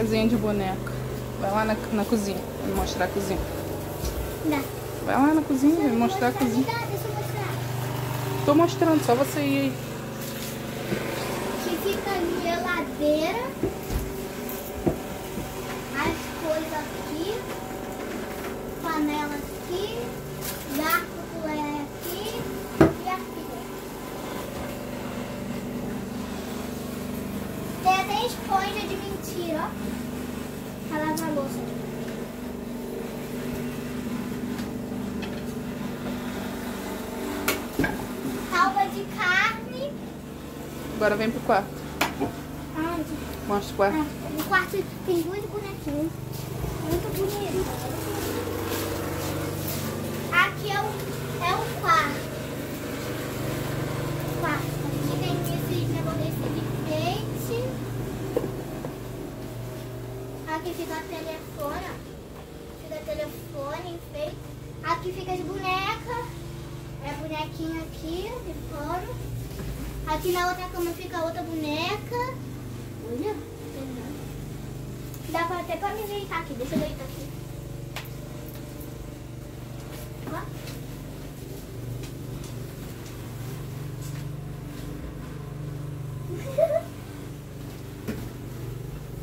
casinha de boneca. Vai lá na cozinha, vai me mostrar a cozinha. Dá. Vai lá na cozinha, vai me mostrar a cozinha. Deixa eu mostrar. Tô mostrando, só você ir aí. Aqui fica a geladeira. As coisas aqui. Panela aqui. Garfo colher aqui. E aqui dentro. Tem até esponja de mentira, ó. Pra lavar a louça. Calda de carne. Agora vem pro quarto. Ai, Mostra o quarto. no quarto tem duas bonequinhas. Muito bonito. Aqui é o quarto. Aqui tem esse negócio de enfeite. Aqui fica o telefone, ó. Fica o telefone, enfeite. Aqui fica as bonecas. É a bonequinha aqui, de pano. Aqui na outra cama fica a outra boneca. Olha. Dá pra até pra me deitar aqui. Deixa eu deitar aqui.